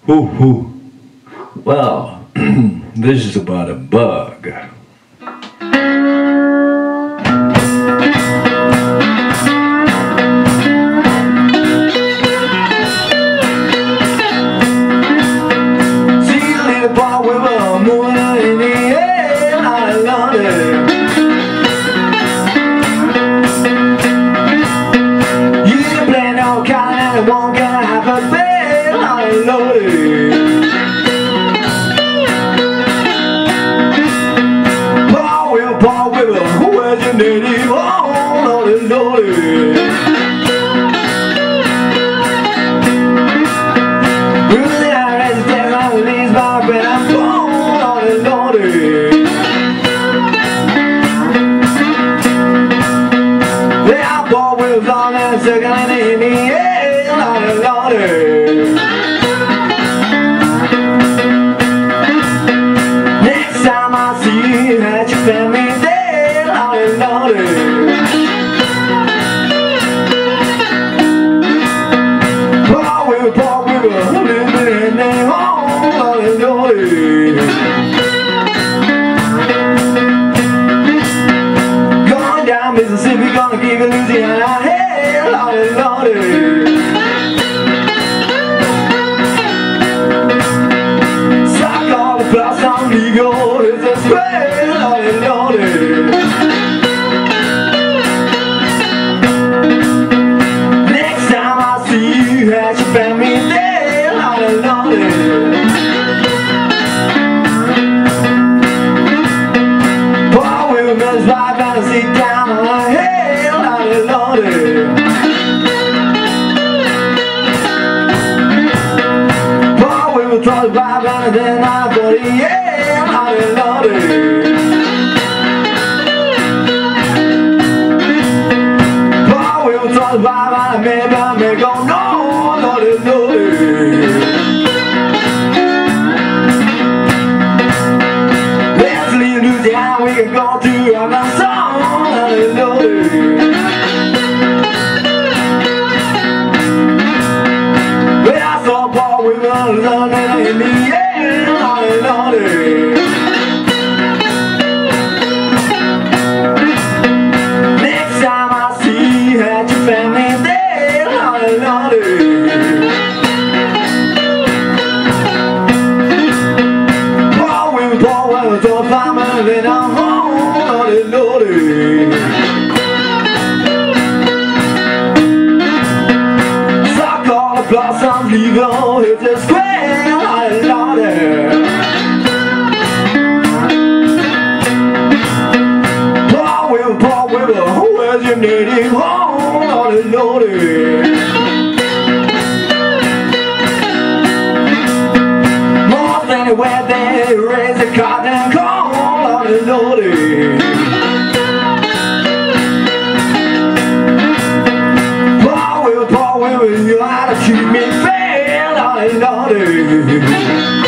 Ooh, ooh. Well, this is about a bug. See a little boy with a moon in the air, I love it. You can play no kind and it won't get half a bit, I love it. Boll, Weevil, where's your native home, Lordy, Lordy? Really, I hesitate, I release my breath, I'm born, Lordy, Lordy. There are Boll, Weevils on and circling in the air, Lordy, Lordy. Next time I see you at your family day, Lordy, Lordy. Boll, Weevil, living in their home, Lordy, Lordy. Going down Mississippi, gonna give you Louisiana, hey, Lordy, Lordy. Suck all the blossom, legal, it's a spray, Lordy, Lordy. Next time I see you at your family day, Lordy, Lordy. Boll, Weevil, Miss Life, and sit down on a hill, Lordy, Lordy. Boll, Weevil, tries to buy and then I put it, yeah, Lordy, Lordy. Boll, Weevil, tries to buy and maybe I may go, no, Lordy, Lordy. Let's leave Louisiana, we can go to Arkansas, Lordy, Lordy. When I saw Boll, we were running in the air, Lordy, Lordy. Next time I see you at your family day, Lordy, Lordy. Boll, Weevil, so family in a home, Lordy, Lordy. Suck all the blossoms, leave all it's a square, Lordy, Lordy. Boll, Weevil, where's your native home, Lordy, Lordy? Most anywhere they raise a cotton corn, Lordy, Lordy. Boll, Weevil, you ought to treat me fair, Lordy, Lordy.